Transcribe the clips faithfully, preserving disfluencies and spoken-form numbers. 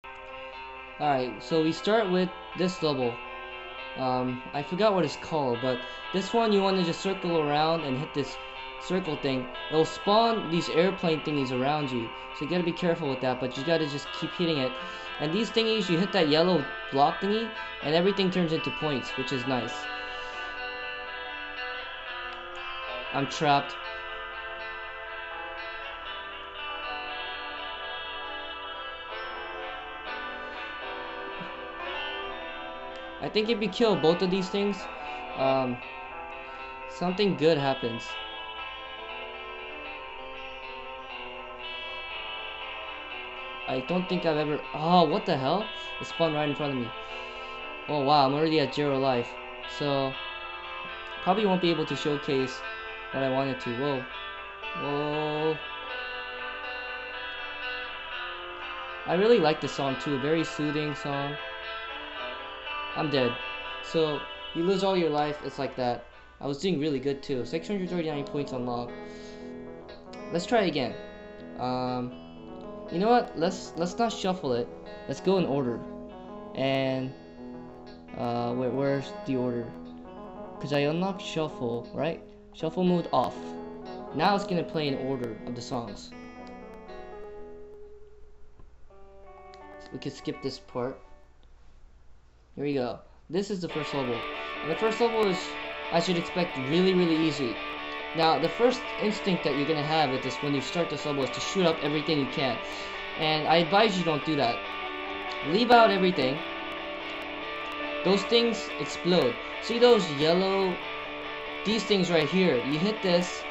Alright, so we start with this level. Um, I forgot what it's called, but this one you want to just circle around and hit this circle thing. It'll spawn these airplane thingies around you, so you gotta be careful with that, but you gotta just keep hitting it. And these thingies, you hit that yellow block thingy, and everything turns into points, which is nice. I'm trapped. I think if you kill both of these things, um, something good happens. I don't think I've ever... Oh, what the hell? It spawned right in front of me. Oh, wow, I'm already at zero life. So, probably won't be able to showcase what I wanted to. Whoa. Whoa. I really like this song, too. A very soothing song. I'm dead. So, you lose all your life, it's like that. I was doing really good too. six hundred thirty-nine points unlocked. Let's try again. Um, you know what? Let's let's not shuffle it. Let's go in order. And uh, where, where's the order? Because I unlocked shuffle, right? Shuffle mode off. Now it's gonna play in order of the songs. So we can skip this part. Here we go. This is the first level. And the first level is, I should expect, really, really easy. Now, the first instinct that you're going to have with this when you start this level is to shoot up everything you can. And I advise you don't do that. Leave out everything. Those things explode. See those yellow, these things right here. You hit this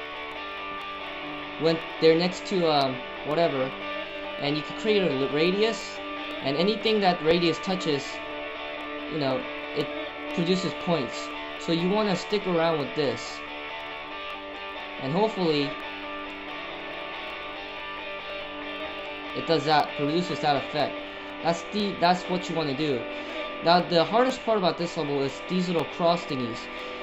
when they're next to um, whatever. And you can create a radius. And anything that radius touches, you know, it produces points. So you want to stick around with this. And hopefully it does that, produces that effect. That's the that's what you want to do. Now the hardest part about this level is these little cross thingies.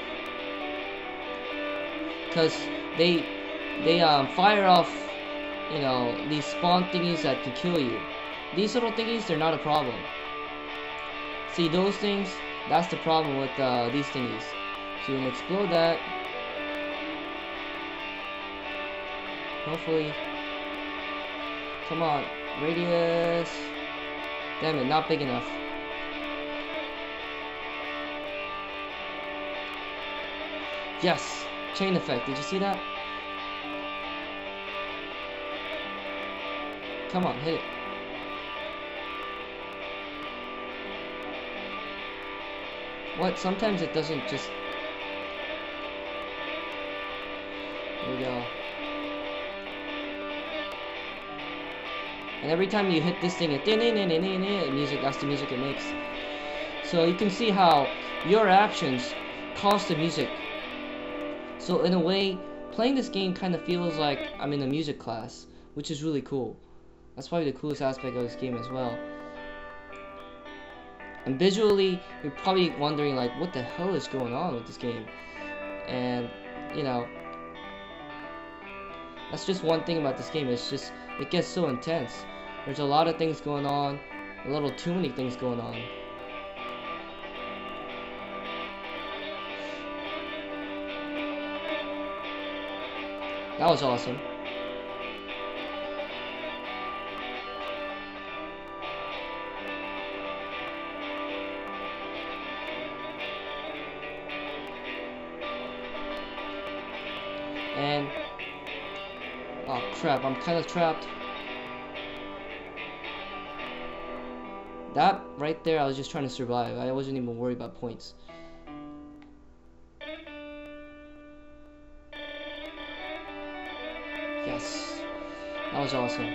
Cause they they um fire off, you know, these spawn thingies that can kill you. These little thingies, they're not a problem. See those things? That's the problem with uh, these thingies. So you can explode that. Hopefully. Come on. Radius. Damn it, not big enough. Yes! Chain effect. Did you see that? Come on, hit it. What? Sometimes it doesn't just... There we go. And every time you hit this thing, it music, that's the music it makes. So you can see how your actions cause the music. So in a way, playing this game kind of feels like I'm in a music class, which is really cool. That's probably the coolest aspect of this game as well. And visually, you're probably wondering like, what the hell is going on with this game? And, you know, that's just one thing about this game. It's just, it gets so intense. There's a lot of things going on, a little too many things going on. That was awesome. And oh crap, I'm kind of trapped. That right there, I was just trying to survive. I wasn't even worried about points. Yes, that was awesome.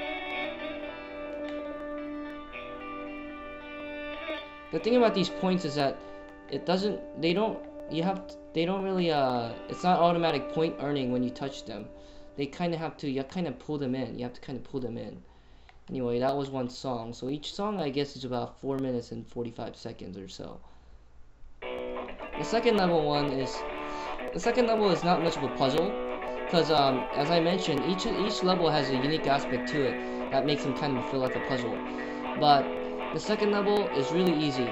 The thing about these points is that it doesn't, they don't, you have, to, they don't really, uh, it's not automatic point earning when you touch them. They kind of have to, you kind of pull them in. You have to kind of pull them in. Anyway, that was one song. So each song, I guess, is about four minutes and forty-five seconds or so. The second level one is, the second level is not much of a puzzle. Because, um, as I mentioned, each each level has a unique aspect to it that makes them kind of feel like a puzzle. But the second level is really easy,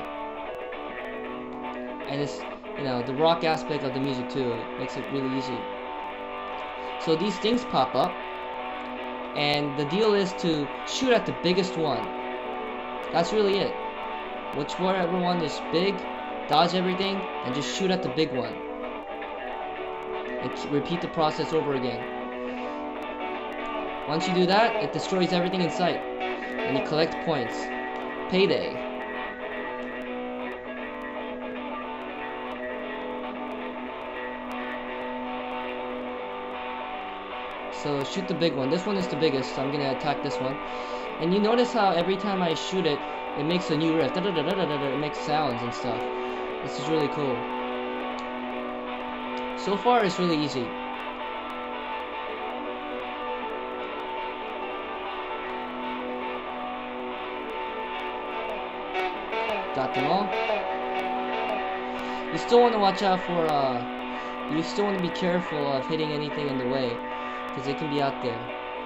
and it's, you know, the rock aspect of the music too makes it really easy. So these things pop up, and the deal is to shoot at the biggest one. That's really it. Whichever one is big, dodge everything, and just shoot at the big one. And repeat the process over again. Once you do that, it destroys everything in sight, and you collect points. Payday. So shoot the big one. This one is the biggest, so I'm gonna attack this one. And you notice how every time I shoot it, it makes a new riff. Da -da -da -da -da -da -da. It makes sounds and stuff. This is really cool. So far, it's really easy. Got them all. You still want to watch out for, uh, you still want to be careful of hitting anything in the way, because it can be out there.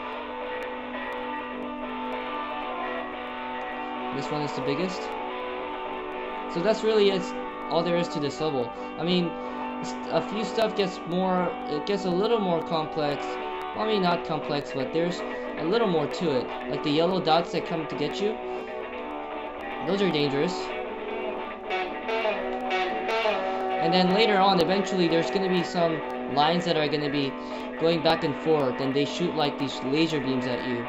This one is the biggest. So that's really it, all there is to this level. I mean, a few stuff gets more, it gets a little more complex. Well, I mean, not complex, but there's a little more to it. Like the yellow dots that come to get you. Those are dangerous. And then later on, eventually, there's going to be some lines that are going to be going back and forth, and they shoot like these laser beams at you.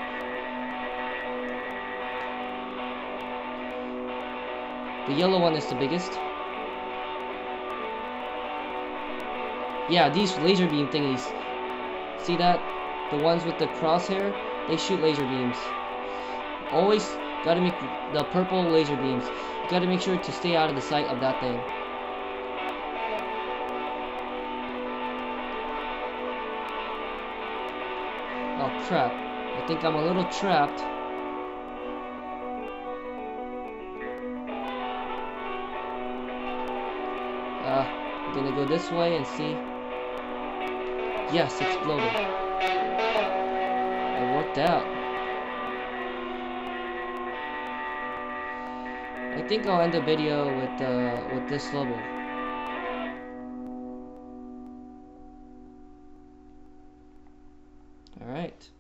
The yellow one is the biggest. Yeah, these laser beam thingies. See that? The ones with the crosshair, they shoot laser beams. Always gotta make the purple laser beams. You gotta make sure to stay out of the sight of that thing. Oh crap. I think I'm a little trapped. Uh, I'm gonna go this way and see. Yes, exploded. It worked out. I think I'll end the video with uh, with this level. All right.